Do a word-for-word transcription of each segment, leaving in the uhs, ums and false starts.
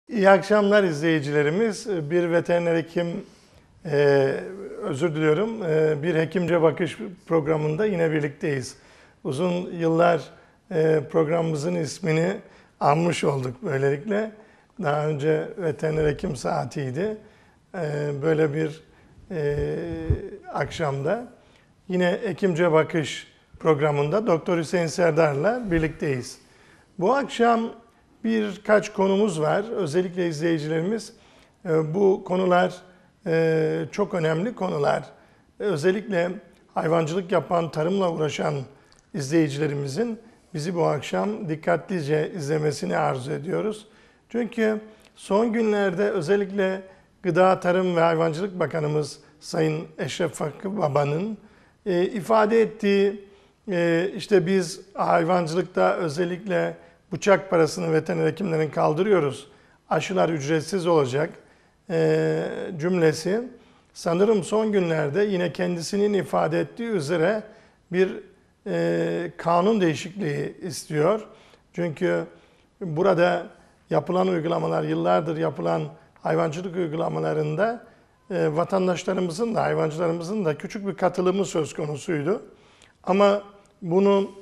İyi akşamlar izleyicilerimiz. Bir veteriner hekim, e, özür diliyorum, e, bir hekimce bakış programında yine birlikteyiz. Uzun yıllar e, programımızın ismini anmış olduk böylelikle. Daha önce veteriner hekim saatiydi. E, böyle bir e, akşamda yine hekimce bakış programında Doktor Hüseyin Serdar'la birlikteyiz. Bu akşam birkaç konumuz var. Özellikle izleyicilerimiz bu konular çok önemli konular. Özellikle hayvancılık yapan, tarımla uğraşan izleyicilerimizin bizi bu akşam dikkatlice izlemesini arzu ediyoruz. Çünkü son günlerde özellikle Gıda, Tarım ve Hayvancılık Bakanımız Sayın Eşref Fakı Baba'nın ifade ettiği, işte biz hayvancılıkta özellikle bıçak parasını veteriner hekimlerin kaldırıyoruz, aşılar ücretsiz olacak e, cümlesi sanırım son günlerde yine kendisinin ifade ettiği üzere bir e, kanun değişikliği istiyor. Çünkü burada yapılan uygulamalar, yıllardır yapılan hayvancılık uygulamalarında e, vatandaşlarımızın da hayvancılarımızın da küçük bir katılımı söz konusuydu. Ama bunu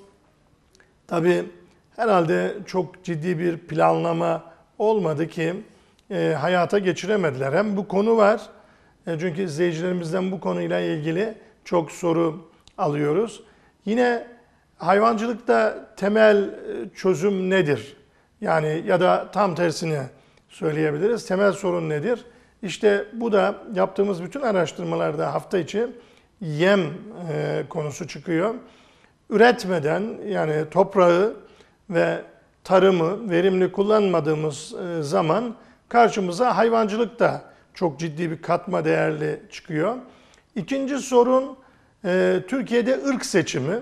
tabii herhalde çok ciddi bir planlama olmadı ki e, hayata geçiremediler. Hem bu konu var, e, çünkü izleyicilerimizden bu konuyla ilgili çok soru alıyoruz. Yine hayvancılıkta temel çözüm nedir? Yani ya da tam tersini söyleyebiliriz. Temel sorun nedir? İşte bu da yaptığımız bütün araştırmalarda hafta içi yem e, konusu çıkıyor. Üretmeden, yani toprağı ve tarımı verimli kullanmadığımız zaman karşımıza hayvancılık da çok ciddi bir katma değerli çıkıyor. İkinci sorun Türkiye'de ırk seçimi.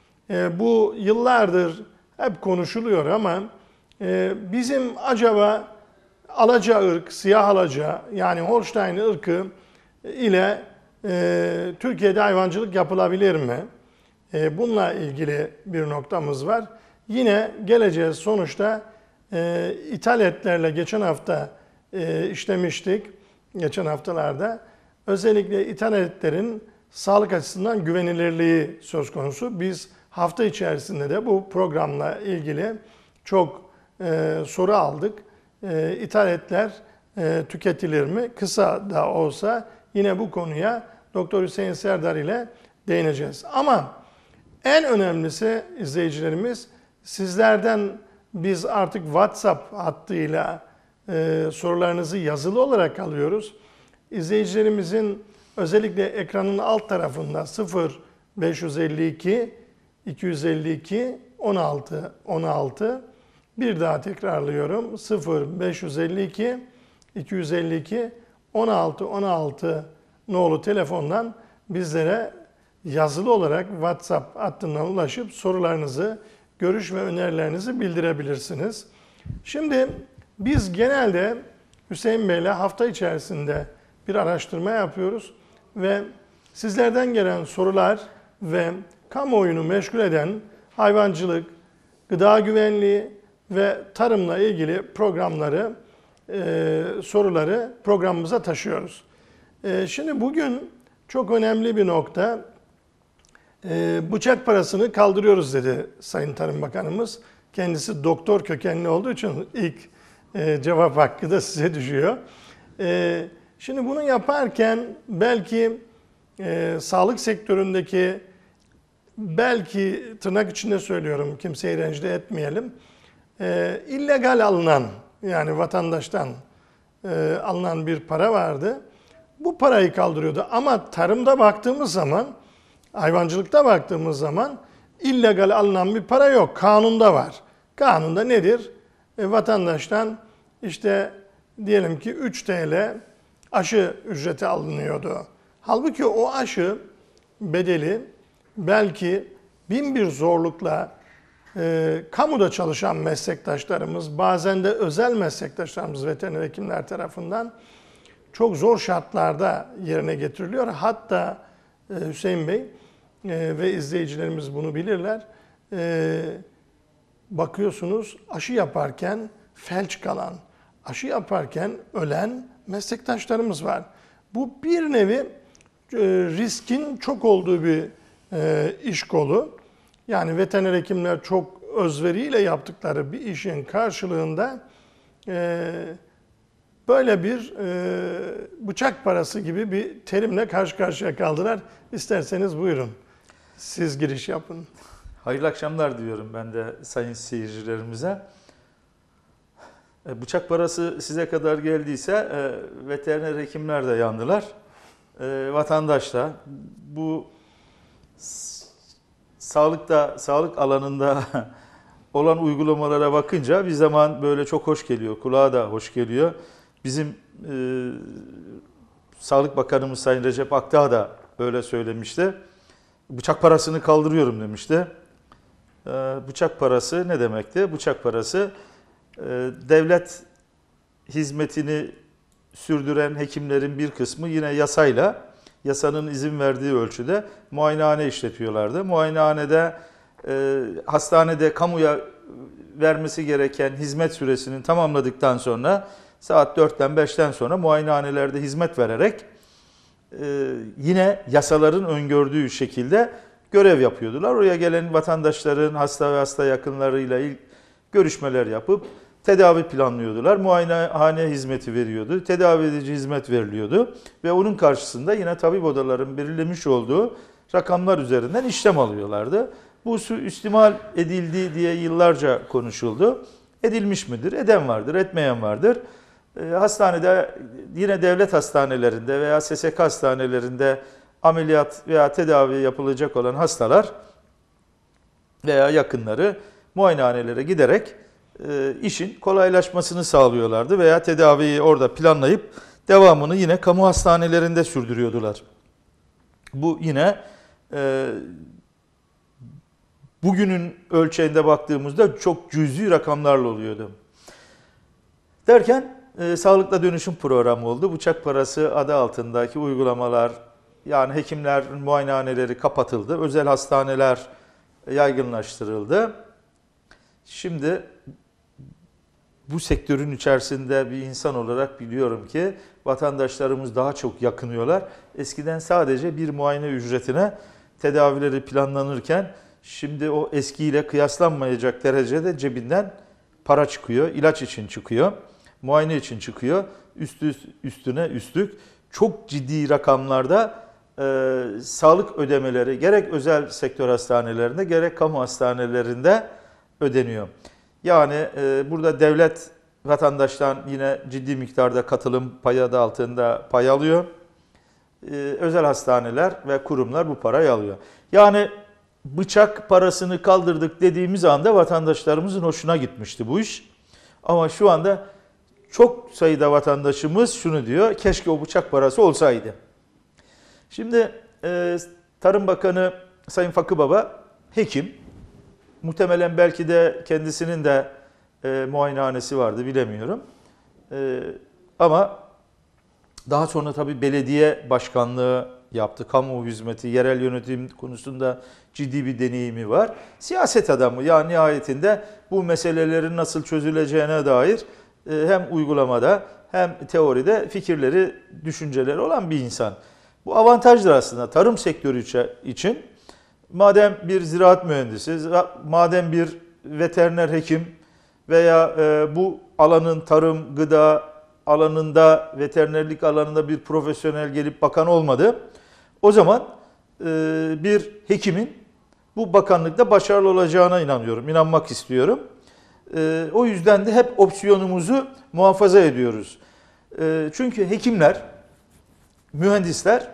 Bu yıllardır hep konuşuluyor ama bizim acaba alaca ırk, siyah alaca yani Holstein ırkı ile Türkiye'de hayvancılık yapılabilir mi? Bununla ilgili bir noktamız var. Yine geleceğiz sonuçta e, ithal etlerle geçen hafta e, işlemiştik. Geçen haftalarda özellikle ithal etlerin sağlık açısından güvenilirliği söz konusu. Biz hafta içerisinde de bu programla ilgili çok e, soru aldık. E, ithal etler e, tüketilir mi? Kısa da olsa yine bu konuya Doktor Hüseyin Serdar ile değineceğiz. Ama en önemlisi izleyicilerimiz, sizlerden biz artık WhatsApp hattıyla e, sorularınızı yazılı olarak alıyoruz. İzleyicilerimizin özellikle ekranın alt tarafında sıfır beş yüz elli iki iki yüz elli iki on altı on altı, bir daha tekrarlıyorum, sıfır beş yüz elli iki iki yüz elli iki on altı on altı nolu telefondan bizlere yazılı olarak WhatsApp hattından ulaşıp sorularınızı, görüş ve önerilerinizi bildirebilirsiniz. Şimdi biz genelde Hüseyin Bey'le hafta içerisinde bir araştırma yapıyoruz ve sizlerden gelen sorular ve kamuoyunu meşgul eden hayvancılık, gıda güvenliği ve tarımla ilgili programları, e, soruları programımıza taşıyoruz. E, şimdi bugün çok önemli bir nokta. E, bıçak parasını kaldırıyoruz dedi Sayın Tarım Bakanımız. Kendisi doktor kökenli olduğu için ilk e, cevap hakkı da size düşüyor. E, şimdi bunu yaparken belki e, sağlık sektöründeki, belki tırnak içinde söylüyorum, kimseyi rencide etmeyelim, e, illegal alınan, yani vatandaştan e, alınan bir para vardı. Bu parayı kaldırıyordu ama tarımda baktığımız zaman, hayvancılıkta baktığımız zaman illegal alınan bir para yok. Kanunda var. Kanunda nedir? E, vatandaştan işte diyelim ki üç TL aşı ücreti alınıyordu. Halbuki o aşı bedeli belki bin bir zorlukla e, kamuda çalışan meslektaşlarımız, bazen de özel meslektaşlarımız veteriner hekimler tarafından çok zor şartlarda yerine getiriliyor. Hatta e, Hüseyin Bey e, ve izleyicilerimiz bunu bilirler. E, bakıyorsunuz aşı yaparken felç kalan, aşı yaparken ölen meslektaşlarımız var. Bu bir nevi e, riskin çok olduğu bir e, iş kolu. Yani veteriner hekimler çok özveriyle yaptıkları bir işin karşılığında e, böyle bir e, bıçak parası gibi bir terimle karşı karşıya kaldılar. İsterseniz buyurun. Siz giriş yapın. Hayırlı akşamlar diyorum ben de sayın seyircilerimize. Bıçak parası size kadar geldiyse veteriner hekimler de yandılar. Vatandaş da bu sağlıkta, sağlık alanında olan uygulamalara bakınca bir zaman böyle çok hoş geliyor. Kulağa da hoş geliyor. Bizim e, Sağlık Bakanımız Sayın Recep Akdağ da öyle söylemişti. Bıçak parasını kaldırıyorum demişti. E, bıçak parası ne demekti? Bıçak parası e, devlet hizmetini sürdüren hekimlerin bir kısmı yine yasayla, yasanın izin verdiği ölçüde muayenehane işletiyorlardı. Muayenehanede, e, hastanede kamuya vermesi gereken hizmet süresini tamamladıktan sonra saat dörtten beşten sonra muayenehanelerde hizmet vererek e, yine yasaların öngördüğü şekilde görev yapıyordular. Oraya gelen vatandaşların hasta ve hasta yakınlarıyla ilk görüşmeler yapıp tedavi planlıyordular. Muayenehane hizmeti veriyordu. Tedavi edici hizmet veriliyordu. Ve onun karşısında yine tabip odalarının belirlemiş olduğu rakamlar üzerinden işlem alıyorlardı. Bu suistimal edildi diye yıllarca konuşuldu. Edilmiş midir? Eden vardır, etmeyen vardır. Hastanede, yine devlet hastanelerinde veya S S K hastanelerinde ameliyat veya tedavi yapılacak olan hastalar veya yakınları muayenehanelere giderek işin kolaylaşmasını sağlıyorlardı veya tedaviyi orada planlayıp devamını yine kamu hastanelerinde sürdürüyordular. Bu yine bugünün ölçeğinde baktığımızda çok cüzi rakamlarla oluyordu. Derken e, sağlıkla dönüşüm programı oldu. Bıçak parası adı altındaki uygulamalar, yani hekimler muayenehaneleri kapatıldı. Özel hastaneler yaygınlaştırıldı. Şimdi bu sektörün içerisinde bir insan olarak biliyorum ki vatandaşlarımız daha çok yakınıyorlar. Eskiden sadece bir muayene ücretine tedavileri planlanırken şimdi o eskiyle kıyaslanmayacak derecede cebinden para çıkıyor, ilaç için çıkıyor, muayene için çıkıyor. Üstü üstüne üstlük çok ciddi rakamlarda e, sağlık ödemeleri gerek özel sektör hastanelerinde gerek kamu hastanelerinde ödeniyor. Yani e, burada devlet vatandaştan yine ciddi miktarda katılım payı adı altında pay alıyor. E, özel hastaneler ve kurumlar bu parayı alıyor. Yani bıçak parasını kaldırdık dediğimiz anda vatandaşlarımızın hoşuna gitmişti bu iş. Ama şu anda çok sayıda vatandaşımız şunu diyor, keşke o bıçak parası olsaydı. Şimdi e, Tarım Bakanı Sayın Fakı Baba hekim. Muhtemelen belki de kendisinin de e, muayenehanesi vardı, bilemiyorum. E, ama daha sonra tabii belediye başkanlığı yaptı. Kamu hizmeti, yerel yönetim konusunda ciddi bir deneyimi var. Siyaset adamı, yani nihayetinde bu meselelerin nasıl çözüleceğine dair hem uygulamada hem teoride fikirleri, düşünceleri olan bir insan. Bu avantajdır aslında tarım sektörü için. Madem bir ziraat mühendisi, madem bir veteriner hekim veya bu alanın tarım, gıda alanında, veterinerlik alanında bir profesyonel gelip bakan olmadı, o zaman bir hekimin bu bakanlıkta başarılı olacağına inanıyorum, inanmak istiyorum. O yüzden de hep opsiyonumuzu muhafaza ediyoruz. Çünkü hekimler, mühendisler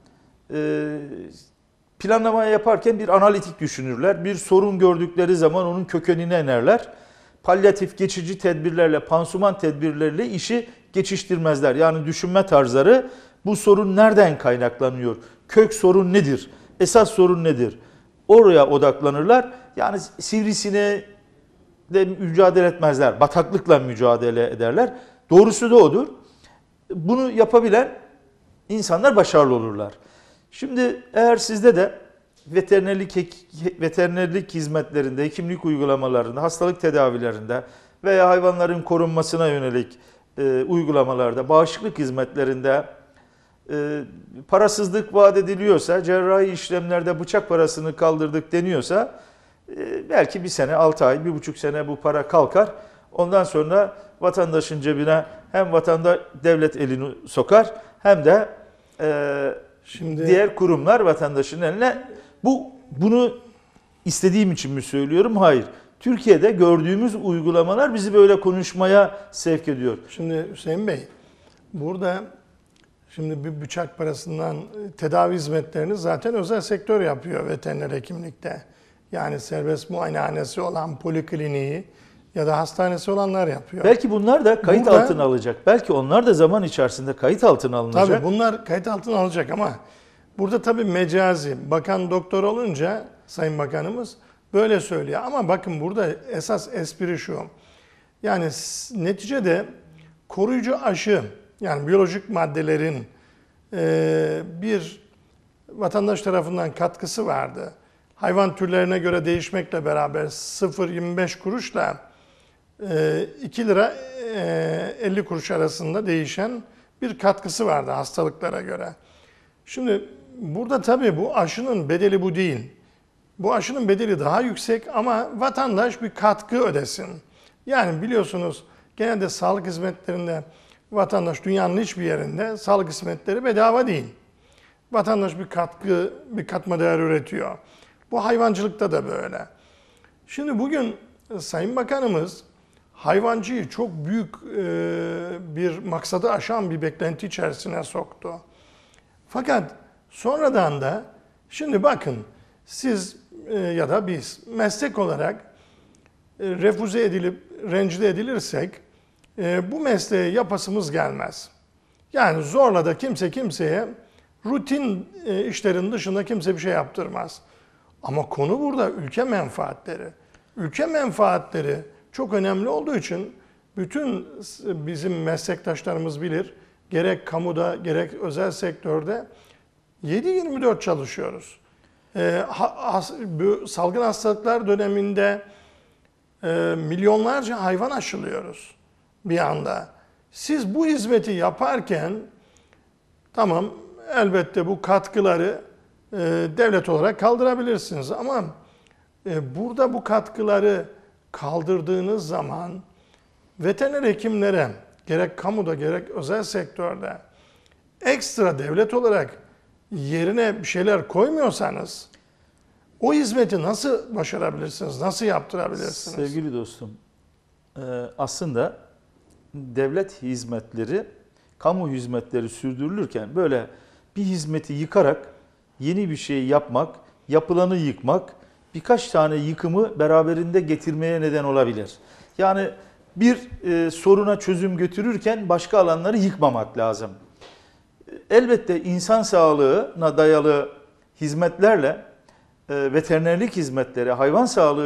planlama yaparken bir analitik düşünürler. Bir sorun gördükleri zaman onun kökenine inerler. Palyatif geçici tedbirlerle, pansuman tedbirleriyle işi geçiştirmezler. Yani düşünme tarzları, bu sorun nereden kaynaklanıyor? Kök sorun nedir? Esas sorun nedir? Oraya odaklanırlar. Yani sivrisine de mücadele etmezler. Bataklıkla mücadele ederler. Doğrusu da odur. Bunu yapabilen insanlar başarılı olurlar. Şimdi eğer sizde de veterinerlik veterinerlik hizmetlerinde, hekimlik uygulamalarında, hastalık tedavilerinde veya hayvanların korunmasına yönelik e, uygulamalarda, bağışıklık hizmetlerinde e, parasızlık vaat ediliyorsa, cerrahi işlemlerde bıçak parasını kaldırdık deniyorsa e, belki bir sene, altı ay, bir buçuk sene bu para kalkar. Ondan sonra vatandaşın cebine hem vatandaş devlet elini sokar hem de e, Şimdi diğer kurumlar vatandaşın eline. Bu bunu istediğim için mi söylüyorum? Hayır. Türkiye'de gördüğümüz uygulamalar bizi böyle konuşmaya sevk ediyor. Şimdi Hüseyin Bey, burada şimdi bir bıçak parasından tedavi hizmetlerini zaten özel sektör yapıyor veteriner hekimlikte. Yani serbest muayenehanesi olan polikliniği ya da hastanesi olanlar yapıyor. Belki bunlar da kayıt Burada- altına alacak. Belki onlar da zaman içerisinde kayıt altına alınacak. Tabii bunlar kayıt altına alacak ama burada tabii mecazi. Bakan doktor olunca Sayın Bakanımız böyle söylüyor. Ama bakın burada esas espri şu. Yani s- neticede koruyucu aşı, yani biyolojik maddelerin e, bir vatandaş tarafından katkısı vardı. Hayvan türlerine göre değişmekle beraber sıfır virgül yirmi beş kuruşla e, iki lira e, elli kuruş arasında değişen bir katkısı vardı hastalıklara göre. Şimdi burada tabii bu aşının bedeli bu değil. Bu aşının bedeli daha yüksek ama vatandaş bir katkı ödesin. Yani biliyorsunuz genelde sağlık hizmetlerinde vatandaş dünyanın hiçbir yerinde sağlık hizmetleri bedava değil. Vatandaş bir katkı, bir katma değer üretiyor. Bu hayvancılıkta da böyle. Şimdi bugün Sayın Bakanımız hayvancıyı çok büyük e, bir maksadı aşan bir beklenti içerisine soktu. Fakat sonradan da şimdi bakın siz e, ya da biz meslek olarak e, refüze edilip rencide edilirsek e, bu mesleğe yapasımız gelmez. Yani zorla da kimse kimseye rutin e, işlerin dışında kimse bir şey yaptırmaz. Ama konu burada ülke menfaatleri. Ülke menfaatleri çok önemli olduğu için bütün bizim meslektaşlarımız bilir. Gerek kamuda gerek özel sektörde yedi yirmi dört çalışıyoruz. Ee, ha, has, bu salgın hastalıklar döneminde e, milyonlarca hayvan aşılıyoruz bir anda. Siz bu hizmeti yaparken tamam elbette bu katkıları e, devlet olarak kaldırabilirsiniz ama e, burada bu katkıları kaldırdığınız zaman veteriner hekimlere gerek kamuda gerek özel sektörde ekstra devlet olarak yerine bir şeyler koymuyorsanız o hizmeti nasıl başarabilirsiniz, nasıl yaptırabilirsiniz? Sevgili dostum, aslında devlet hizmetleri, kamu hizmetleri sürdürülürken böyle bir hizmeti yıkarak yeni bir şey yapmak, yapılanı yıkmak, birkaç tane yıkımı beraberinde getirmeye neden olabilir. Yani bir e, soruna çözüm götürürken başka alanları yıkmamak lazım. Elbette insan sağlığına dayalı hizmetlerle e, veterinerlik hizmetleri, hayvan sağlığı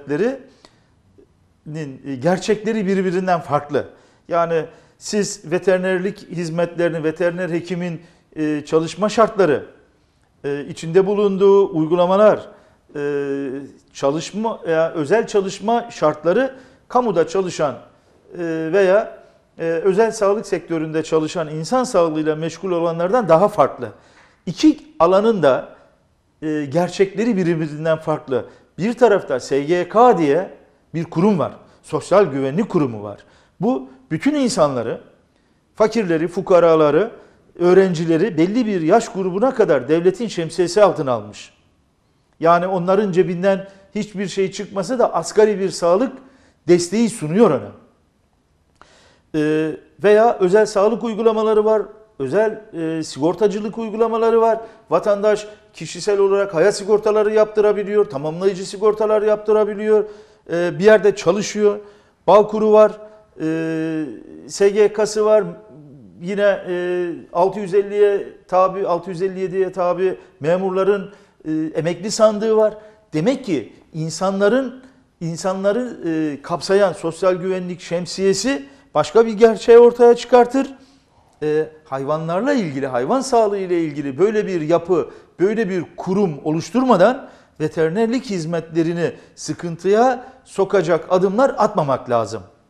hizmetlerinin gerçekleri birbirinden farklı. Yani siz veterinerlik hizmetlerini, veteriner hekimin e, çalışma şartları, e, içinde bulunduğu uygulamalar, e, çalışma veya özel çalışma şartları kamuda çalışan e, veya e, özel sağlık sektöründe çalışan insan sağlığıyla meşgul olanlardan daha farklı. İki alanın da e, gerçekleri birbirinden farklı. Bir tarafta S G K diye bir kurum var. Sosyal Güvenlik Kurumu var. Bu bütün insanları, fakirleri, fukaraları, öğrencileri belli bir yaş grubuna kadar devletin şemsiyesi altına almış. Yani onların cebinden hiçbir şey çıkmasa da asgari bir sağlık desteği sunuyor ona. Ee, veya özel sağlık uygulamaları var, özel e, sigortacılık uygulamaları var. Vatandaş kişisel olarak hayat sigortaları yaptırabiliyor, tamamlayıcı sigortalar yaptırabiliyor, ee, bir yerde çalışıyor, Bağkur'u var, e, S G K'sı var, yine e, altı yüz elliye tabi, altı yüz elli yediye tabi memurların e, emekli sandığı var. Demek ki insanların insanları e, kapsayan sosyal güvenlik şemsiyesi başka bir gerçeği ortaya çıkartır. E, hayvanlarla ilgili, hayvan sağlığı ile ilgili böyle bir yapı, böyle bir kurum oluşturmadan veterinerlik hizmetlerini sıkıntıya sokacak adımlar atmamak lazım.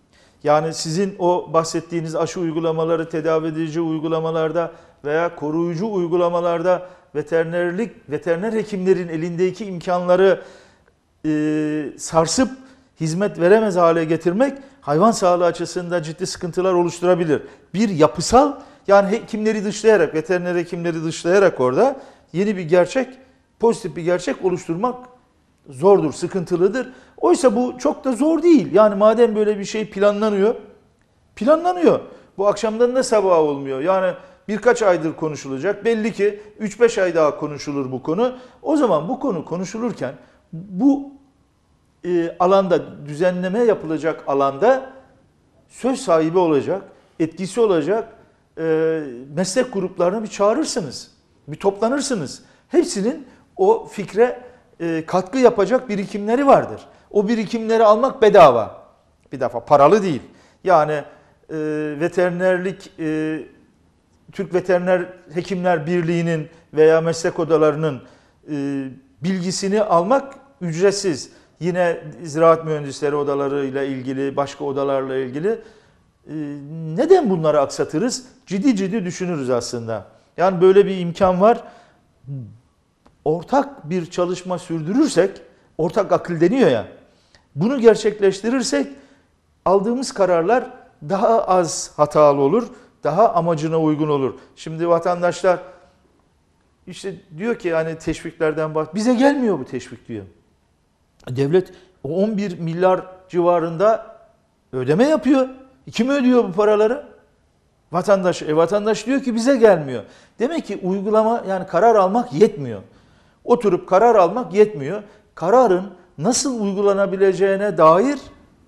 Yani sizin o bahsettiğiniz aşı uygulamaları, tedavi edici uygulamalarda veya koruyucu uygulamalarda veterinerlik, veteriner hekimlerin elindeki imkanları e, sarsıp hizmet veremez hale getirmek hayvan sağlığı açısından ciddi sıkıntılar oluşturabilir. Bir yapısal, yani hekimleri dışlayarak, veteriner hekimleri dışlayarak orada yeni bir gerçek, pozitif bir gerçek oluşturmak zordur, sıkıntılıdır. Oysa bu çok da zor değil. Yani madem böyle bir şey planlanıyor, planlanıyor. Bu akşamdan da sabaha olmuyor. Yani birkaç aydır konuşulacak. Belli ki üç beş ay daha konuşulur bu konu. O zaman bu konu konuşulurken bu e, alanda, düzenleme yapılacak alanda söz sahibi olacak, etkisi olacak e, meslek gruplarını bir çağırırsınız. Bir toplanırsınız. Hepsinin o fikre e, katkı yapacak birikimleri vardır. O birikimleri almak bedava. Bir defa paralı değil. Yani e, veterinerlik, e, Türk Veteriner Hekimler Birliği'nin veya meslek odalarının e, bilgisini almak ücretsiz. Yine ziraat mühendisleri odalarıyla ilgili, başka odalarla ilgili e, neden bunları aksatırız? Ciddi ciddi düşünürüz aslında. Yani böyle bir imkan var. Ortak bir çalışma sürdürürsek, ortak akıl deniyor ya, bunu gerçekleştirirsek aldığımız kararlar daha az hatalı olur, daha amacına uygun olur. Şimdi vatandaşlar işte diyor ki hani teşviklerden bak, bize gelmiyor bu teşvik diyor. Devlet on bir milyar civarında ödeme yapıyor. Kim ödüyor bu paraları? Vatandaş. E vatandaş diyor ki bize gelmiyor. Demek ki uygulama, yani karar almak yetmiyor. Oturup karar almak yetmiyor. Kararın nasıl uygulanabileceğine dair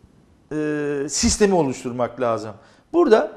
e, sistemi oluşturmak lazım. Burada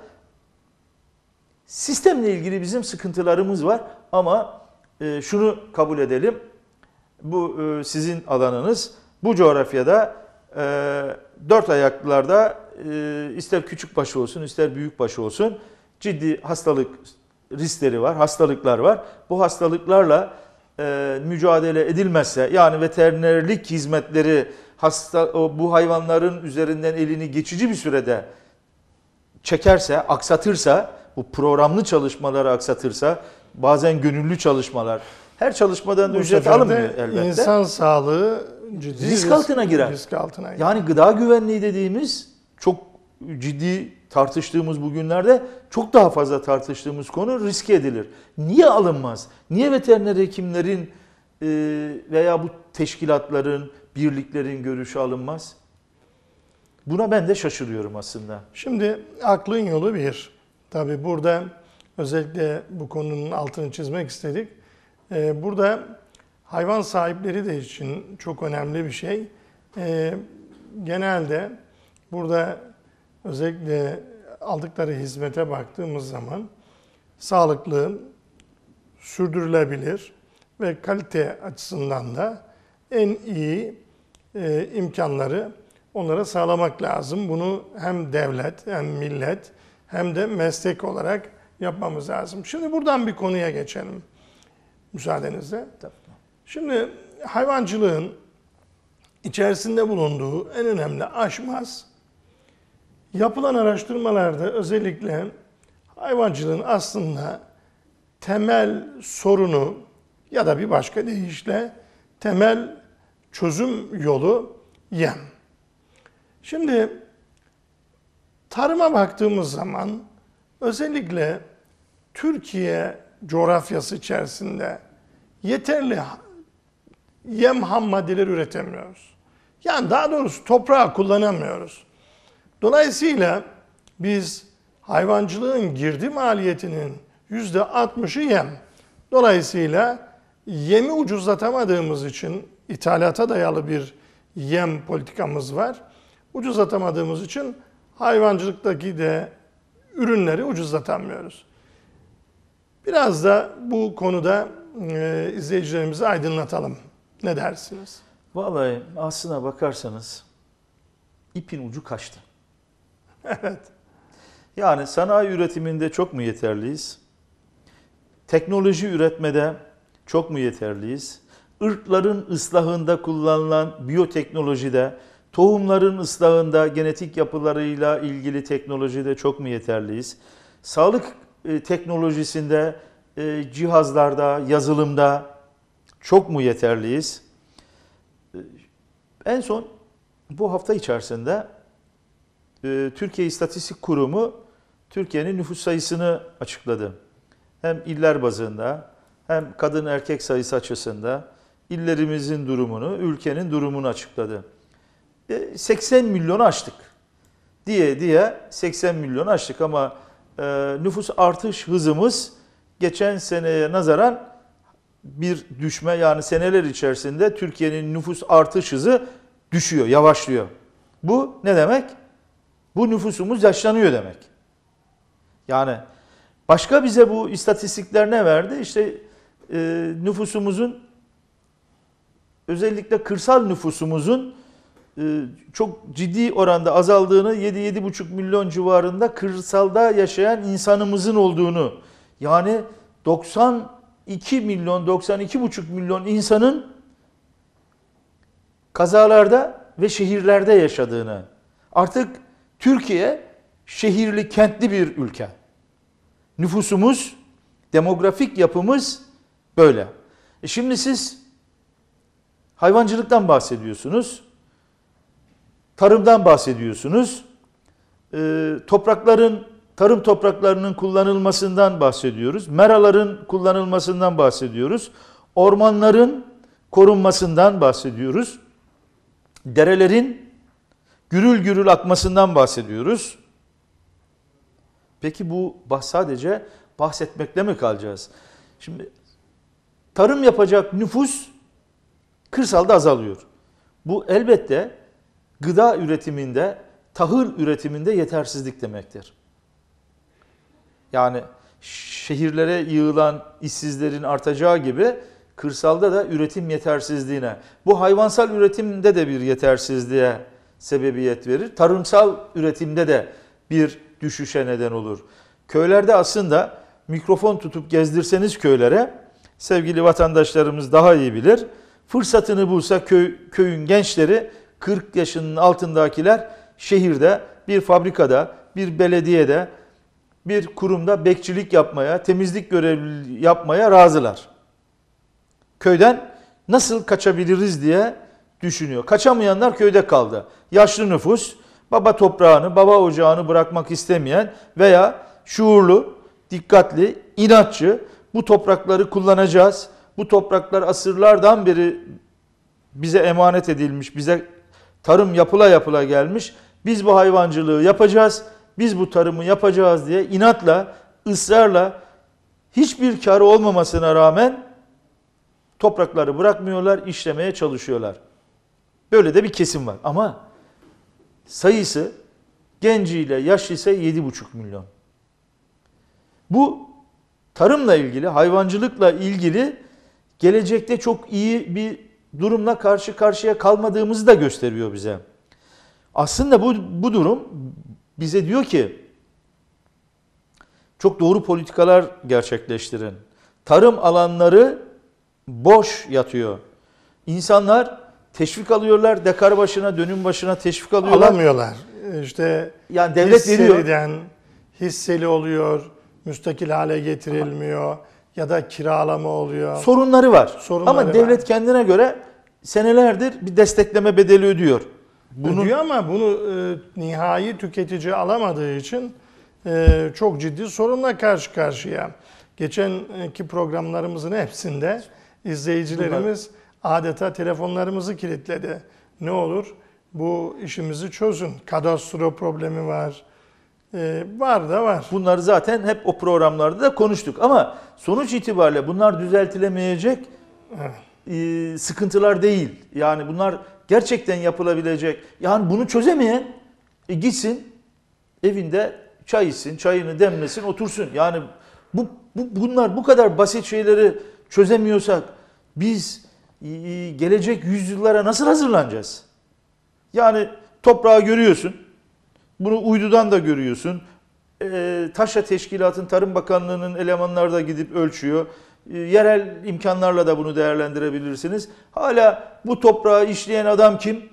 sistemle ilgili bizim sıkıntılarımız var ama e, şunu kabul edelim. Bu e, sizin alanınız. Bu coğrafyada e, dört ayaklılarda e, ister küçük başı olsun ister büyük başı olsun ciddi hastalık riskleri var, hastalıklar var. Bu hastalıklarla e, mücadele edilmezse, yani veterinerlik hizmetleri hasta o, bu hayvanların üzerinden elini geçici bir sürede çekerse, aksatırsa, bu programlı çalışmaları aksatırsa, bazen gönüllü çalışmalar, her çalışmadan da Bu ücret sefer de alınmıyor elbette. İnsan sağlığı ciddi Risk altına girer. Risk altına girer. Yani gıda güvenliği dediğimiz çok ciddi tartıştığımız bugünlerde çok daha fazla tartıştığımız konu riske edilir. Niye alınmaz? Niye veteriner hekimlerin e, veya bu teşkilatların, birliklerin görüşü alınmaz? Buna ben de şaşırıyorum aslında. Şimdi aklın yolu bir. Tabii burada özellikle bu konunun altını çizmek istedik. Ee, burada hayvan sahipleri de için çok önemli bir şey. Ee, genelde burada özellikle aldıkları hizmete baktığımız zaman sağlıklı, sürdürülebilir ve kalite açısından da en iyi e, imkanları onlara sağlamak lazım. Bunu hem devlet hem millet hem de meslek olarak yapmamız lazım. Şimdi buradan bir konuya geçelim müsaadenizle. Tabii. Şimdi hayvancılığın içerisinde bulunduğu en önemli aşmaz, yapılan araştırmalarda özellikle hayvancılığın aslında temel sorunu ya da bir başka deyişle temel çözüm yolu yem. Şimdi tarıma baktığımız zaman özellikle Türkiye coğrafyası içerisinde yeterli yem ham maddeler üretemiyoruz. Yani daha doğrusu toprağı kullanamıyoruz. Dolayısıyla biz hayvancılığın girdi maliyetinin yüzde altmışı yem. Dolayısıyla yemi ucuzlatamadığımız için ithalata dayalı bir yem politikamız var. Ucuzlatamadığımız için hayvancılıktaki de ürünleri ucuzlatamıyoruz. Biraz da bu konuda e, izleyicilerimizi aydınlatalım. Ne dersiniz? Vallahi aslına bakarsanız ipin ucu kaçtı. Evet. Yani sanayi üretiminde çok mu yeterliyiz? Teknoloji üretmede çok mu yeterliyiz? Irkların ıslahında kullanılan biyoteknolojide Tohumların ıslahında genetik yapılarıyla ilgili teknolojide çok mu yeterliyiz? Sağlık e, teknolojisinde, e, cihazlarda, yazılımda çok mu yeterliyiz? E, en son bu hafta içerisinde e, Türkiye İstatistik Kurumu Türkiye'nin nüfus sayısını açıkladı. Hem iller bazında hem kadın erkek sayısı açısında illerimizin durumunu, ülkenin durumunu açıkladı. seksen milyonu aştık diye diye seksen milyonu aştık ama e, nüfus artış hızımız geçen seneye nazaran bir düşme, yani seneler içerisinde Türkiye'nin nüfus artış hızı düşüyor, yavaşlıyor. Bu ne demek? Bu nüfusumuz yaşlanıyor demek. Yani başka bize bu istatistikler ne verdi? İşte e, nüfusumuzun, özellikle kırsal nüfusumuzun e, çok ciddi oranda azaldığını, yedi yedi buçuk milyon civarında kırsalda yaşayan insanımızın olduğunu, yani doksan iki milyon, doksan iki buçuk milyon insanın kazalarda ve şehirlerde yaşadığını. Artık Türkiye şehirli, kentli bir ülke. Nüfusumuz, demografik yapımız böyle. E şimdi siz hayvancılıktan bahsediyorsunuz, tarımdan bahsediyorsunuz, e, toprakların, tarım topraklarının kullanılmasından bahsediyoruz, meraların kullanılmasından bahsediyoruz, ormanların korunmasından bahsediyoruz, derelerin gürül gürül akmasından bahsediyoruz. Peki bu sadece bahsetmekle mi kalacağız? Şimdi tarım yapacak nüfus kırsalda azalıyor. Bu elbette gıda üretiminde, tahıl üretiminde yetersizlik demektir. Yani şehirlere yığılan işsizlerin artacağı gibi kırsalda da üretim yetersizliğine, bu hayvansal üretimde de bir yetersizliğe sebebiyet verir. Tarımsal üretimde de bir düşüşe neden olur. Köylerde aslında mikrofon tutup gezdirseniz köylere, sevgili vatandaşlarımız daha iyi bilir, fırsatını bulsa köy, köyün gençleri, kırk yaşının altındakiler şehirde bir fabrikada, bir belediyede, bir kurumda bekçilik yapmaya, temizlik görevi yapmaya razılar. Köyden nasıl kaçabiliriz diye düşünüyor. Kaçamayanlar köyde kaldı. Yaşlı nüfus, baba toprağını, baba ocağını bırakmak istemeyen veya şuurlu, dikkatli, inatçı, bu toprakları kullanacağız. Bu topraklar asırlardan beri bize emanet edilmiş, bize tarım yapıla yapıla gelmiş. Biz bu hayvancılığı yapacağız, biz bu tarımı yapacağız diye inatla, ısrarla, hiçbir karı olmamasına rağmen toprakları bırakmıyorlar, işlemeye çalışıyorlar. Böyle de bir kesim var ama sayısı genciyle yaşlıysa yedi buçuk milyon. Bu tarımla ilgili, hayvancılıkla ilgili gelecekte çok iyi bir durumla karşı karşıya kalmadığımızı da gösteriyor bize. Aslında bu, bu durum bize diyor ki çok doğru politikalar gerçekleştirin. Tarım alanları boş yatıyor. İnsanlar teşvik alıyorlar, dekar başına, dönüm başına teşvik alıyorlar. Alamıyorlar. İşte yani devlet veriyor. Hisseliden hisseli oluyor, müstakil hale getirilmiyor ya da kiralama oluyor. Sorunları var. Sorunları ama devlet var. kendine göre senelerdir bir destekleme bedeli ödüyor. Bunu ödüyor ama bunu e, nihai tüketici alamadığı için e, çok ciddi sorunla karşı karşıya. Geçenki programlarımızın hepsinde izleyicilerimiz Bunlar... adeta telefonlarımızı kilitledi. Ne olur bu işimizi çözün. Kadastro problemi var. Ee, var da var. Bunları zaten hep o programlarda da konuştuk. Ama sonuç itibariyle bunlar düzeltilemeyecek e, sıkıntılar değil. Yani bunlar gerçekten yapılabilecek. Yani bunu çözemeyen e, gitsin evinde çay içsin, çayını demlesin, otursun. Yani bu, bu bunlar bu kadar basit şeyleri çözemiyorsak biz e, gelecek yüzyıllara nasıl hazırlanacağız? Yani toprağı görüyorsun. Bunu uydudan da görüyorsun. E, Taşra Teşkilat'ın, Tarım Bakanlığı'nın elemanları da gidip ölçüyor. E, yerel imkanlarla da bunu değerlendirebilirsiniz. Hala bu toprağı işleyen adam kim?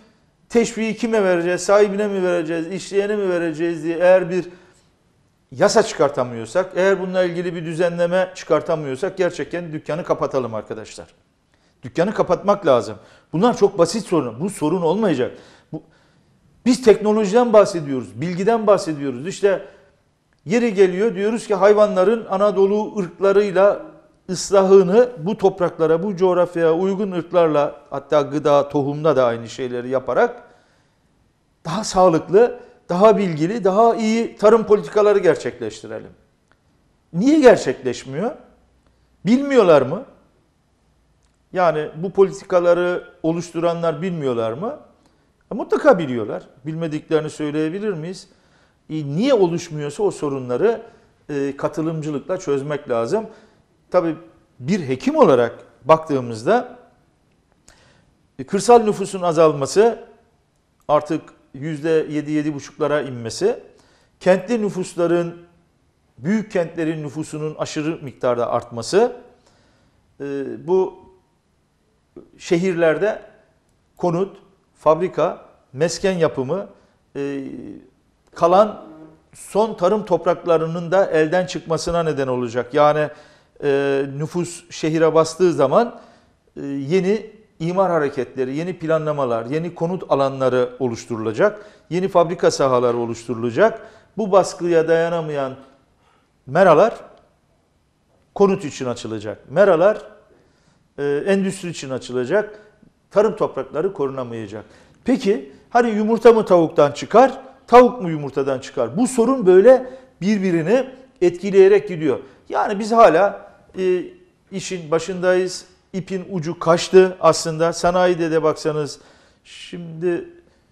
teşviği kime vereceğiz, sahibine mi vereceğiz, işleyene mi vereceğiz diye eğer bir yasa çıkartamıyorsak, eğer bununla ilgili bir düzenleme çıkartamıyorsak gerçekten dükkanı kapatalım arkadaşlar. Dükkanı kapatmak lazım. Bunlar çok basit sorun. Bu sorun olmayacak. Bu, biz teknolojiden bahsediyoruz, bilgiden bahsediyoruz. İşte yeri geliyor diyoruz ki hayvanların Anadolu ırklarıyla ıslahını bu topraklara, bu coğrafyaya uygun ırklarla, hatta gıda, tohumda da aynı şeyleri yaparak daha sağlıklı, daha bilgili, daha iyi tarım politikaları gerçekleştirelim. Niye gerçekleşmiyor? Bilmiyorlar mı? Yani bu politikaları oluşturanlar bilmiyorlar mı? E, mutlaka biliyorlar. Bilmediklerini söyleyebilir miyiz? E, niye oluşmuyorsa o sorunları e, katılımcılıkla çözmek lazım. Tabii bir hekim olarak baktığımızda e, kırsal nüfusun azalması, artık yüzde yedi yedi buçuklara inmesi, kentli nüfusların, büyük kentlerin nüfusunun aşırı miktarda artması, e, bu şehirlerde konut, fabrika, mesken yapımı, e, kalan son tarım topraklarının da elden çıkmasına neden olacak. Yani e, nüfus şehire bastığı zaman e, yeni imar hareketleri, yeni planlamalar, yeni konut alanları oluşturulacak, yeni fabrika sahaları oluşturulacak. Bu baskıya dayanamayan meralar konut için açılacak. Meralar e, endüstri için açılacak. Tarım toprakları korunamayacak. Peki hani yumurta mı tavuktan çıkar, tavuk mu yumurtadan çıkar? Bu sorun böyle birbirini etkileyerek gidiyor. Yani biz hala e, işin başındayız. İpin ucu kaçtı aslında. Sanayide de baksanız şimdi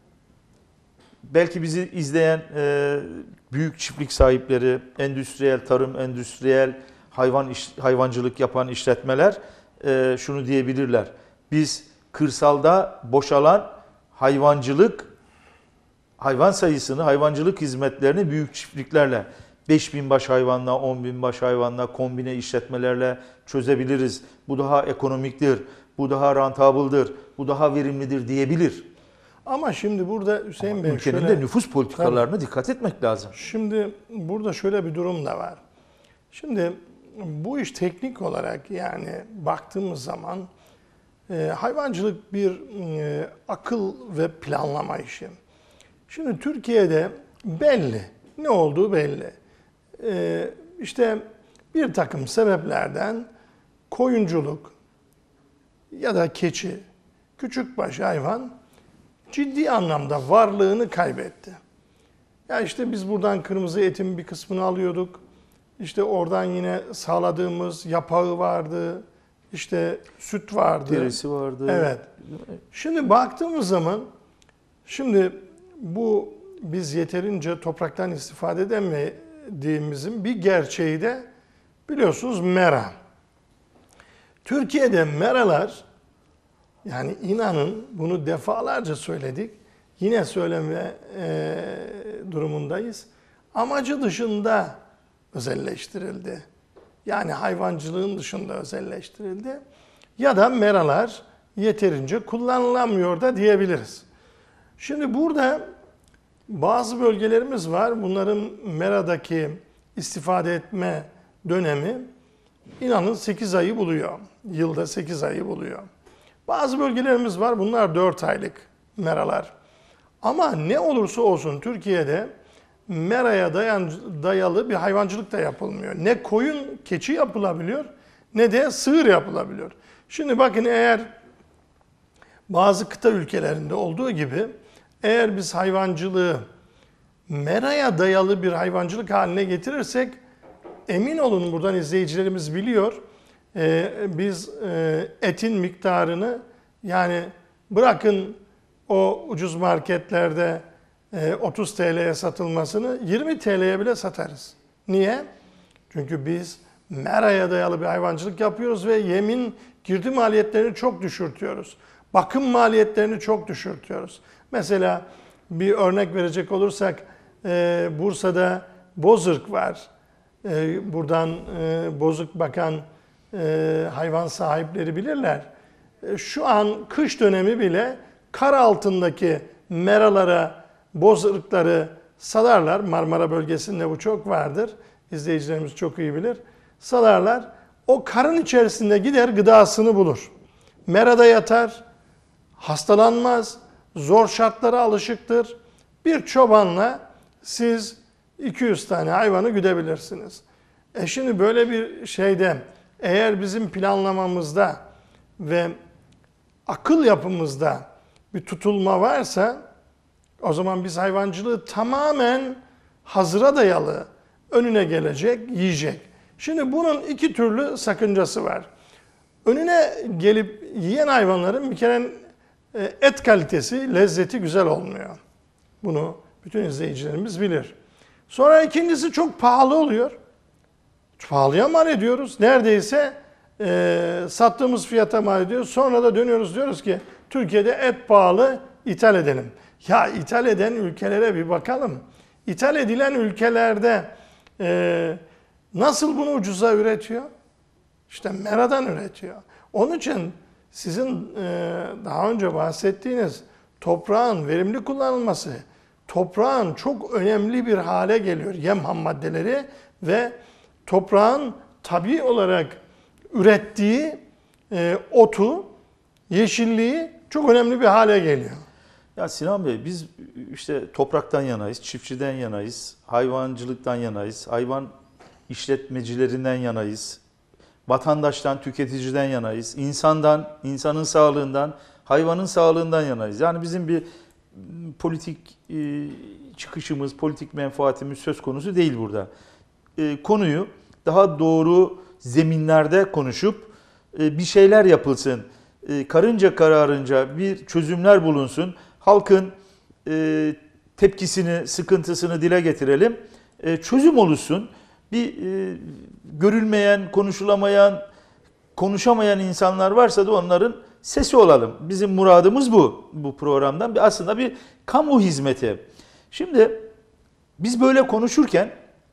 belki bizi izleyen e, büyük çiftlik sahipleri, endüstriyel tarım, endüstriyel hayvan iş, hayvancılık yapan işletmeler e, şunu diyebilirler. Biz kırsalda boşalan hayvancılık, hayvan sayısını, hayvancılık hizmetlerini büyük çiftliklerle, beş bin baş hayvanla, on bin baş hayvanla, kombine işletmelerle çözebiliriz. Bu daha ekonomiktir, bu daha rantabıldır, bu daha verimlidir diyebilir. Ama şimdi burada Hüseyin Bey Ülkenin şöyle, de nüfus politikalarına dikkat etmek lazım. Şimdi burada şöyle bir durum da var. Şimdi bu iş teknik olarak yani baktığımız zaman e, hayvancılık bir e, akıl ve planlama işi. Şimdi Türkiye'de belli, ne olduğu belli. E, işte bir takım sebeplerden koyunculuk ya da keçi, küçükbaş hayvan ciddi anlamda varlığını kaybetti. Ya işte biz buradan kırmızı etin bir kısmını alıyorduk. İşte oradan yine sağladığımız yapağı vardı. İşte süt vardı. Derisi vardı. Evet. Şimdi baktığımız zaman şimdi bu biz yeterince topraktan istifade edemediğimizin bir gerçeği de biliyorsunuz mera. Türkiye'de meralar, yani inanın bunu defalarca söyledik. Yine söyleme e, durumundayız. Amacı dışında özelleştirildi. Yani hayvancılığın dışında özelleştirildi. Ya da meralar yeterince kullanılamıyor da diyebiliriz. Şimdi burada bazı bölgelerimiz var. Bunların meradaki istifade etme dönemi inanın sekiz ayı buluyor. Yılda sekiz ayı buluyor. Bazı bölgelerimiz var. Bunlar dört aylık meralar. Ama ne olursa olsun Türkiye'de meraya dayan, dayalı bir hayvancılık da yapılmıyor. Ne koyun, keçi yapılabiliyor ne de sığır yapılabiliyor. Şimdi bakın, eğer bazı kıta ülkelerinde olduğu gibi eğer biz hayvancılığı meraya dayalı bir hayvancılık haline getirirsek, emin olun buradan izleyicilerimiz biliyor, e, biz e, etin miktarını, yani bırakın o ucuz marketlerde e, otuz T L'ye satılmasını, yirmi T L'ye bile satarız. Niye? Çünkü biz meraya dayalı bir hayvancılık yapıyoruz ve yemin girdi maliyetlerini çok düşürtüyoruz. Bakım maliyetlerini çok düşürtüyoruz. Mesela bir örnek verecek olursak, e, Bursa'da bozırk var. E, buradan e, bozuk bakan e, hayvan sahipleri bilirler. E, şu an kış dönemi bile kar altındaki meralara, boz ırkları salarlar. Marmara bölgesinde bu çok vardır. İzleyicilerimiz çok iyi bilir. Salarlar. O karın içerisinde gider gıdasını bulur. Merada yatar, hastalanmaz, zor şartlara alışıktır. Bir çobanla siz iki yüz tane hayvanı güdebilirsiniz. E şimdi böyle bir şeyde eğer bizim planlamamızda ve akıl yapımızda bir tutulma varsa o zaman biz hayvancılığı tamamen hazıra dayalı önüne gelecek, yiyecek. Şimdi bunun iki türlü sakıncası var. Önüne gelip yiyen hayvanların bir kere et kalitesi, lezzeti güzel olmuyor. Bunu bütün izleyicilerimiz bilir. Sonra ikincisi çok pahalı oluyor. Pahalıya mal ediyoruz. Neredeyse e, sattığımız fiyata mal ediyoruz. Sonra da dönüyoruz diyoruz ki Türkiye'de et pahalı, ithal edelim. Ya ithal eden ülkelere bir bakalım. İthal edilen ülkelerde e, nasıl bunu ucuza üretiyor? İşte meradan üretiyor. Onun için sizin e, daha önce bahsettiğiniz toprağın verimli kullanılması, toprağın çok önemli bir hale geliyor. Yem ham maddeleri ve toprağın tabii olarak ürettiği e, otu, yeşilliği çok önemli bir hale geliyor. Ya Sinan Bey, biz işte topraktan yanayız, çiftçiden yanayız, hayvancılıktan yanayız, hayvan işletmecilerinden yanayız, vatandaştan, tüketiciden yanayız, insandan, insanın sağlığından, hayvanın sağlığından yanayız. Yani bizim bir politik e, çıkışımız, politik menfaatimiz söz konusu değil burada. E, konuyu daha doğru zeminlerde konuşup e, bir şeyler yapılsın, e, karınca kararınca bir çözümler bulunsun, halkın e, tepkisini, sıkıntısını dile getirelim, e, çözüm oluşsun. Bir e, görülmeyen, konuşulamayan, konuşamayan insanlar varsa da onların sesi olalım. Bizim muradımız bu, bu programdan. Bir, aslında bir kamu hizmeti. Şimdi biz böyle konuşurken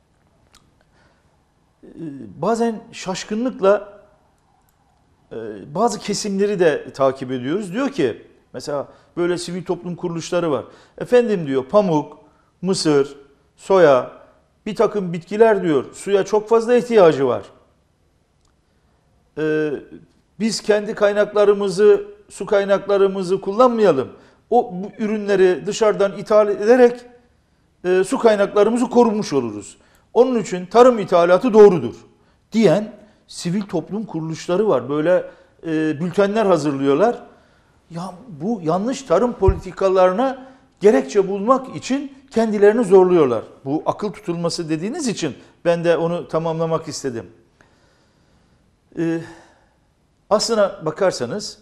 e, bazen şaşkınlıkla e, bazı kesimleri de takip ediyoruz. Diyor ki, mesela böyle sivil toplum kuruluşları var. Efendim diyor, pamuk, mısır, soya, bir takım bitkiler diyor, suya çok fazla ihtiyacı var. Ee, biz kendi kaynaklarımızı, su kaynaklarımızı kullanmayalım. O bu ürünleri dışarıdan ithal ederek e, su kaynaklarımızı korumuş oluruz. Onun için tarım ithalatı doğrudur diyen sivil toplum kuruluşları var. Böyle e, bültenler hazırlıyorlar. Ya bu yanlış tarım politikalarına gerekçe bulmak için kendilerini zorluyorlar. Bu akıl tutulması dediğiniz için ben de onu tamamlamak istedim. Ee, aslına bakarsanız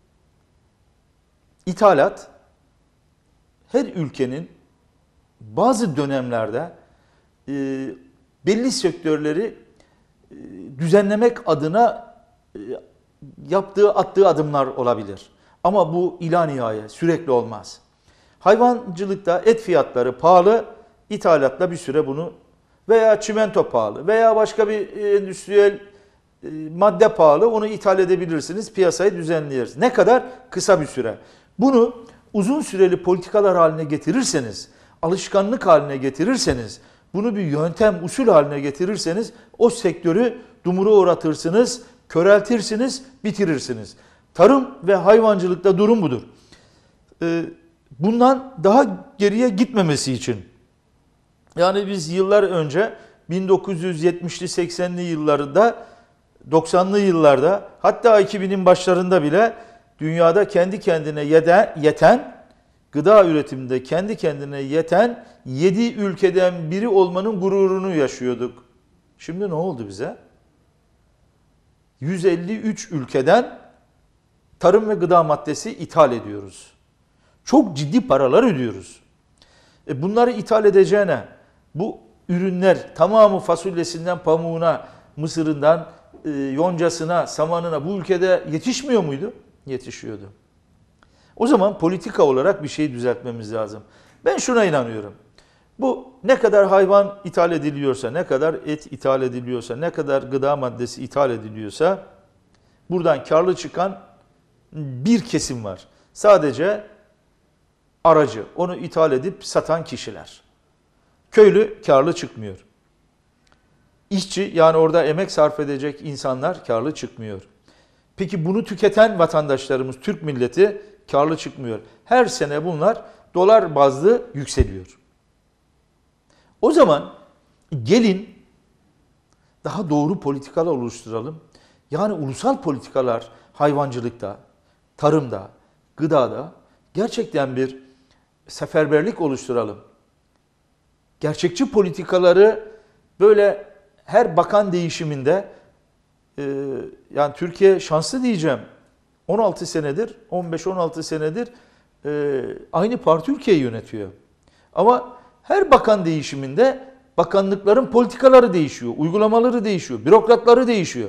ithalat her ülkenin bazı dönemlerde e, belli sektörleri e, düzenlemek adına e, yaptığı, attığı adımlar olabilir. Ama bu ila nihaya sürekli olmaz. Hayvancılıkta et fiyatları pahalı, ithalatla bir süre bunu veya çimento pahalı veya başka bir endüstriyel madde pahalı, onu ithal edebilirsiniz, piyasayı düzenleyeriz. Ne kadar? Kısa bir süre. Bunu uzun süreli politikalar haline getirirseniz, alışkanlık haline getirirseniz, bunu bir yöntem, usul haline getirirseniz o sektörü dumura uğratırsınız, köreltirsiniz, bitirirsiniz. Tarım ve hayvancılıkta durum budur. Ee, Bundan daha geriye gitmemesi için, yani biz yıllar önce bin dokuz yüz yetmişli seksenli yıllarda, doksanlı yıllarda, hatta iki binin başlarında bile dünyada kendi kendine yeten, gıda üretiminde kendi kendine yeten yedi ülkeden biri olmanın gururunu yaşıyorduk. Şimdi ne oldu bize? yüz elli üç ülkeden tarım ve gıda maddesi ithal ediyoruz. Çok ciddi paralar ödüyoruz. E bunları ithal edeceğine, bu ürünler tamamı fasulyesinden pamuğuna, mısırından e, yoncasına, samanına bu ülkede yetişmiyor muydu? Yetişiyordu. O zaman politika olarak bir şey düzeltmemiz lazım. Ben şuna inanıyorum. Bu ne kadar hayvan ithal ediliyorsa, ne kadar et ithal ediliyorsa, ne kadar gıda maddesi ithal ediliyorsa buradan karlı çıkan bir kesim var. Sadece aracı, onu ithal edip satan kişiler. Köylü karlı çıkmıyor. İşçi, yani orada emek sarf edecek insanlar karlı çıkmıyor. Peki bunu tüketen vatandaşlarımız, Türk milleti karlı çıkmıyor. Her sene bunlar dolar bazlı yükseliyor. O zaman gelin daha doğru politikalar oluşturalım. Yani ulusal politikalar hayvancılıkta, tarımda, gıdada gerçekten bir seferberlik oluşturalım. Gerçekçi politikaları böyle her bakan değişiminde, e, yani Türkiye şanslı diyeceğim, on altı senedir, on beş on altı senedir e, aynı parti ülkeyi yönetiyor. Ama her bakan değişiminde bakanlıkların politikaları değişiyor, uygulamaları değişiyor, bürokratları değişiyor.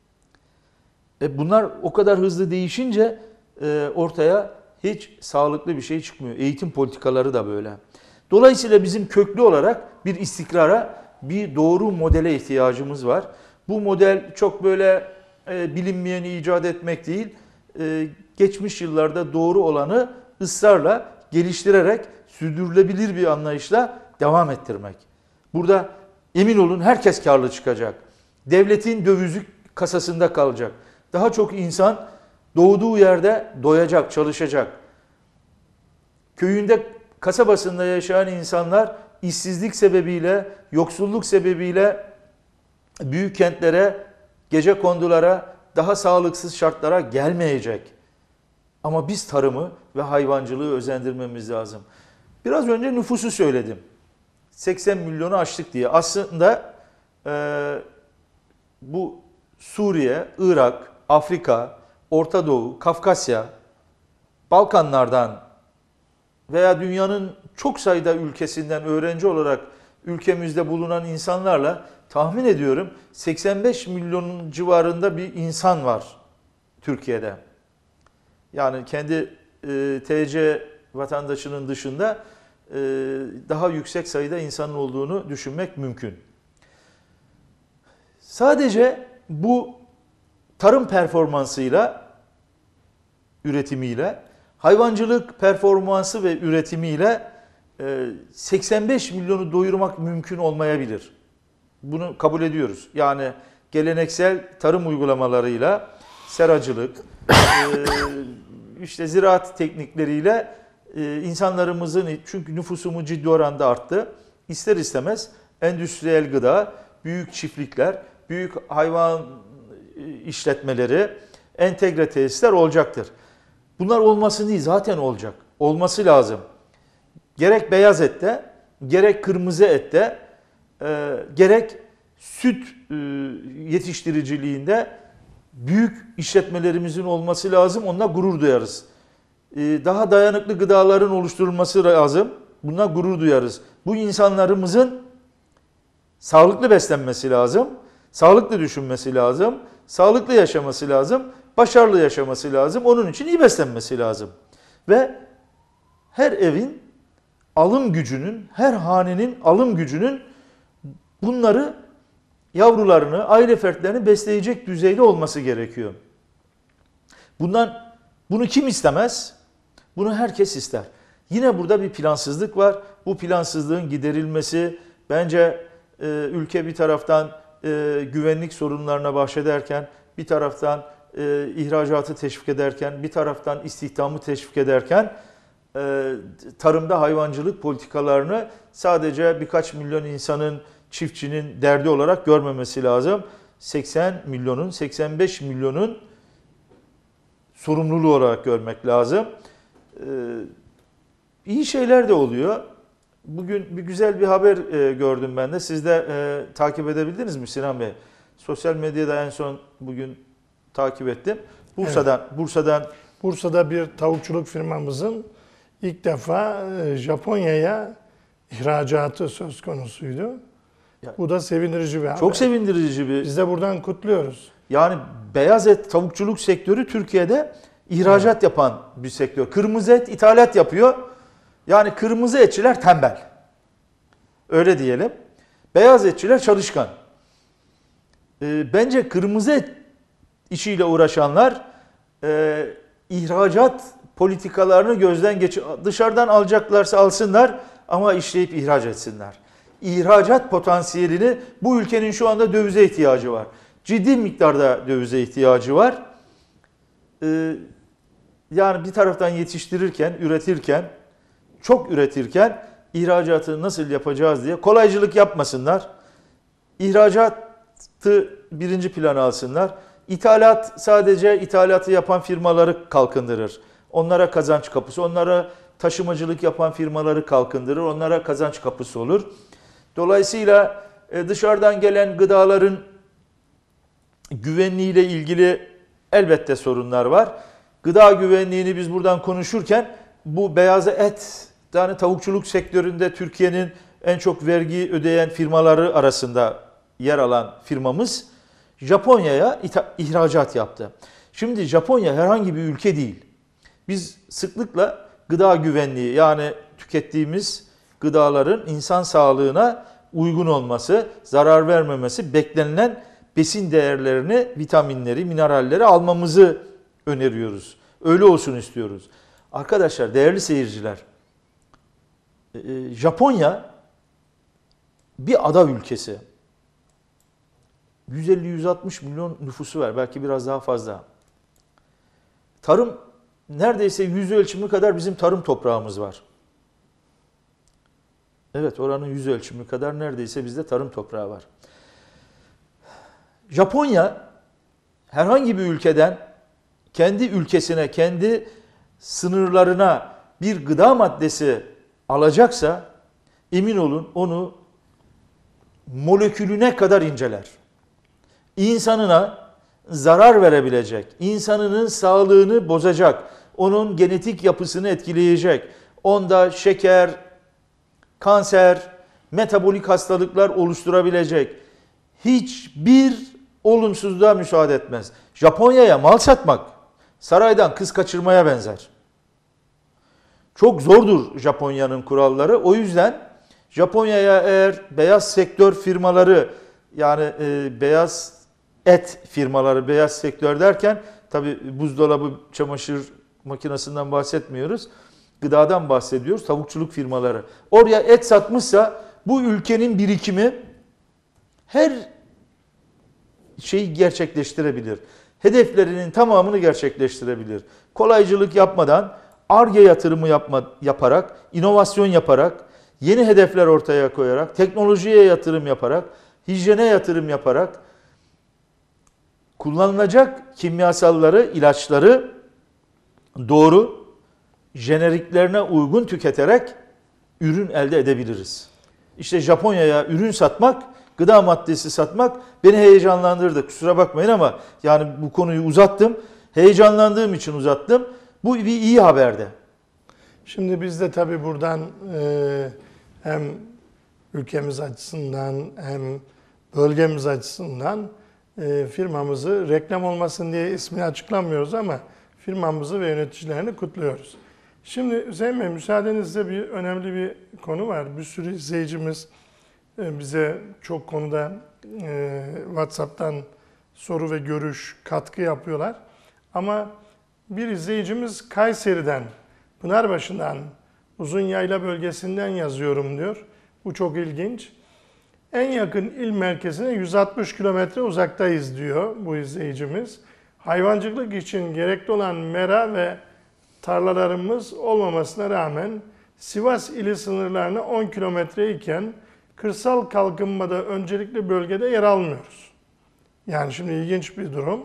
E bunlar o kadar hızlı değişince e, ortaya hiç sağlıklı bir şey çıkmıyor. Eğitim politikaları da böyle. Dolayısıyla bizim köklü olarak bir istikrara, bir doğru modele ihtiyacımız var. Bu model çok böyle e, bilinmeyeni icat etmek değil, e, geçmiş yıllarda doğru olanı ısrarla geliştirerek sürdürülebilir bir anlayışla devam ettirmek. Burada emin olun herkes karlı çıkacak. Devletin dövizi kasasında kalacak. Daha çok insan doğduğu yerde doyacak, çalışacak. Köyünde, kasabasında yaşayan insanlar işsizlik sebebiyle, yoksulluk sebebiyle büyük kentlere, gecekondulara, daha sağlıksız şartlara gelmeyecek. Ama biz tarımı ve hayvancılığı özendirmemiz lazım. Biraz önce nüfusu söyledim. seksen milyonu aştık diye. Aslında e, bu Suriye, Irak, Afrika, Orta Doğu, Kafkasya, Balkanlardan veya dünyanın çok sayıda ülkesinden öğrenci olarak ülkemizde bulunan insanlarla tahmin ediyorum seksen beş milyonun civarında bir insan var Türkiye'de. Yani kendi e, T C vatandaşının dışında e, daha yüksek sayıda insanın olduğunu düşünmek mümkün. Sadece bu tarım performansıyla, üretimiyle, hayvancılık performansı ve üretimiyle seksen beş milyonu doyurmak mümkün olmayabilir. Bunu kabul ediyoruz. Yani geleneksel tarım uygulamalarıyla, seracılık, işte ziraat teknikleriyle insanlarımızın, çünkü nüfusumuz ciddi oranda arttı, ister istemez endüstriyel gıda, büyük çiftlikler, büyük hayvan işletmeleri, entegre tesisler olacaktır. Bunlar olmasın değil, zaten olacak. Olması lazım. Gerek beyaz ette, gerek kırmızı ette, e, gerek süt e, yetiştiriciliğinde büyük işletmelerimizin olması lazım. Onunla gurur duyarız. E, daha dayanıklı gıdaların oluşturulması lazım. Bununla gurur duyarız. Bu insanlarımızın sağlıklı beslenmesi lazım, sağlıklı düşünmesi lazım, sağlıklı yaşaması lazım, başarılı yaşaması lazım. Onun için iyi beslenmesi lazım. Ve her evin alım gücünün, her hanenin alım gücünün bunları, yavrularını, aile fertlerini besleyecek düzeyde olması gerekiyor. Bundan, bunu kim istemez? Bunu herkes ister. Yine burada bir plansızlık var. Bu plansızlığın giderilmesi, bence e, ülke bir taraftan e, güvenlik sorunlarına bahsederken, bir taraftan e, ihracatı teşvik ederken, bir taraftan istihdamı teşvik ederken, e, tarımda hayvancılık politikalarını sadece birkaç milyon insanın, çiftçinin derdi olarak görmemesi lazım. seksen milyonun, seksen beş milyonun sorumluluğu olarak görmek lazım. Ee, iyi şeyler de oluyor. Bugün bir güzel bir haber e, gördüm ben de. Siz de e, takip edebildiniz mi Sinan Bey? Sosyal medyada en son bugün takip ettim. Bursa'dan, evet. Bursa'dan Bursa'da bir tavukçuluk firmamızın ilk defa e, Japonya'ya ihracatı söz konusuydu. Ya, bu da sevindirici bir haber. Çok sevindirici bir. Biz de buradan kutluyoruz. Yani beyaz et tavukçuluk sektörü Türkiye'de ihracat evet. yapan bir sektör. Kırmızı et ithalat yapıyor. Yani kırmızı etçiler tembel. Öyle diyelim. Beyaz etçiler çalışkan. E, bence kırmızı et işiyle uğraşanlar e, ihracat politikalarını gözden geçir. Dışarıdan alacaklarsa alsınlar ama işleyip ihraç etsinler. İhracat potansiyelini, bu ülkenin şu anda dövize ihtiyacı var. Ciddi miktarda dövize ihtiyacı var. Ee, yani bir taraftan yetiştirirken, üretirken, çok üretirken ihracatı nasıl yapacağız diye kolaycılık yapmasınlar. İhracatı birinci plana alsınlar. İthalat sadece ithalatı yapan firmaları kalkındırır. Onlara kazanç kapısı, onlara taşımacılık yapan firmaları kalkındırır, onlara kazanç kapısı olur. Dolayısıyla dışarıdan gelen gıdaların güvenliğiyle ilgili elbette sorunlar var. Gıda güvenliğini biz buradan konuşurken bu beyaz et, yani tavukçuluk sektöründe Türkiye'nin en çok vergi ödeyen firmaları arasında yer alan firmamız Japonya'ya ihracat yaptı. Şimdi Japonya herhangi bir ülke değil. Biz sıklıkla gıda güvenliği, yani tükettiğimiz gıdaların insan sağlığına uygun olması, zarar vermemesi, beklenilen besin değerlerini, vitaminleri, mineralleri almamızı öneriyoruz. Öyle olsun istiyoruz. Arkadaşlar, değerli seyirciler, Japonya bir ada ülkesi. yüz elli yüz altmış milyon nüfusu var, belki biraz daha fazla. Tarım neredeyse yüz ölçümü kadar bizim tarım toprağımız var. Evet, oranın yüz ölçümü kadar neredeyse bizde tarım toprağı var. Japonya herhangi bir ülkeden kendi ülkesine, kendi sınırlarına bir gıda maddesi alacaksa emin olun onu molekülüne kadar inceler. İnsanına zarar verebilecek, insanının sağlığını bozacak, onun genetik yapısını etkileyecek, onda şeker, kanser, metabolik hastalıklar oluşturabilecek hiçbir olumsuzluğa müsaade etmez. Japonya'ya mal satmak saraydan kız kaçırmaya benzer. Çok zordur Japonya'nın kuralları. O yüzden Japonya'ya eğer beyaz sektör firmaları, yani e, beyaz et firmaları, beyaz sektör derken tabi buzdolabı, çamaşır makinesinden bahsetmiyoruz. Gıdadan bahsediyoruz, tavukçuluk firmaları. Oraya et satmışsa bu ülkenin birikimi her şeyi gerçekleştirebilir. Hedeflerinin tamamını gerçekleştirebilir. Kolaycılık yapmadan, Ar-Ge yatırımı yapma, yaparak, inovasyon yaparak, yeni hedefler ortaya koyarak, teknolojiye yatırım yaparak, hijyene yatırım yaparak, kullanılacak kimyasalları, ilaçları doğru, jeneriklerine uygun tüketerek ürün elde edebiliriz. İşte Japonya'ya ürün satmak, gıda maddesi satmak beni heyecanlandırdı. Kusura bakmayın ama yani bu konuyu uzattım. Heyecanlandığım için uzattım. Bu bir iyi haberdi. Şimdi biz de tabii buradan e, hem ülkemiz açısından hem bölgemiz açısından e, firmamızı reklam olmasın diye ismini açıklamıyoruz ama firmamızı ve yöneticilerini kutluyoruz. Şimdi Hüseyin Bey, müsaadenizle bir önemli bir konu var. Bir sürü izleyicimiz e, bize çok konuda e, WhatsApp'tan soru ve görüş, katkı yapıyorlar. Ama bir izleyicimiz Kayseri'den, Pınarbaşı'ndan, Uzunyayla bölgesinden yazıyorum diyor. Bu çok ilginç. En yakın il merkezine yüz altmış kilometre uzaktayız diyor bu izleyicimiz. Hayvancılık için gerekli olan mera ve tarlalarımız olmamasına rağmen Sivas ili sınırlarına on kilometre iken kırsal kalkınmada öncelikli bölgede yer almıyoruz. Yani şimdi ilginç bir durum.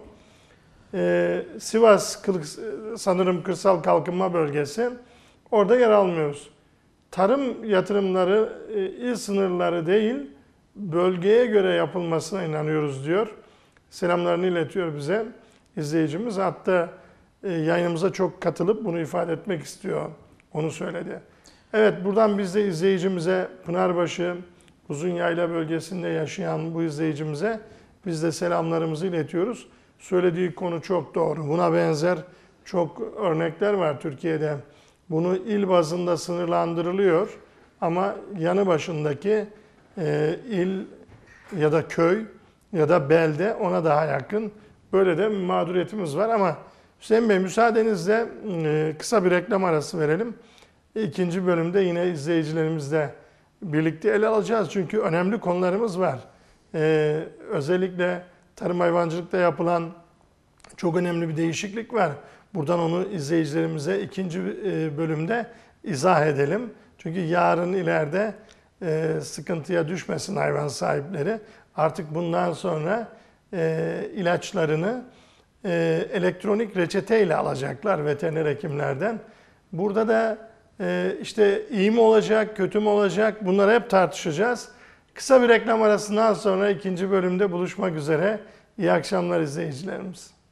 Ee, Sivas sanırım kırsal kalkınma bölgesi, orada yer almıyoruz. Tarım yatırımları il sınırları değil, bölgeye göre yapılmasına inanıyoruz diyor. Selamlarını iletiyor bize izleyicimiz. Hatta yayınımıza çok katılıp bunu ifade etmek istiyor. Onu söyledi. Evet, buradan biz de izleyicimize, Pınarbaşı, Uzunyayla bölgesinde yaşayan bu izleyicimize biz de selamlarımızı iletiyoruz. Söylediği konu çok doğru. Buna benzer çok örnekler var Türkiye'de. Bunu il bazında sınırlandırılıyor ama yanı başındaki e, il ya da köy ya da belde ona daha yakın. Böyle de bir mağduriyetimiz var ama Hüseyin Bey, müsaadenizle e, kısa bir reklam arası verelim. İkinci bölümde yine izleyicilerimizle birlikte ele alacağız. Çünkü önemli konularımız var. E, özellikle tarım hayvancılıkta yapılan çok önemli bir değişiklik var. Buradan onu izleyicilerimize ikinci e, bölümde izah edelim. Çünkü yarın ileride e, sıkıntıya düşmesin hayvan sahipleri. Artık bundan sonra e, ilaçlarını e, elektronik reçeteyle alacaklar veteriner hekimlerden. Burada da e, işte iyi mi olacak, kötü mü olacak, bunları hep tartışacağız. Kısa bir reklam arasından sonra ikinci bölümde buluşmak üzere. İyi akşamlar izleyicilerimiz.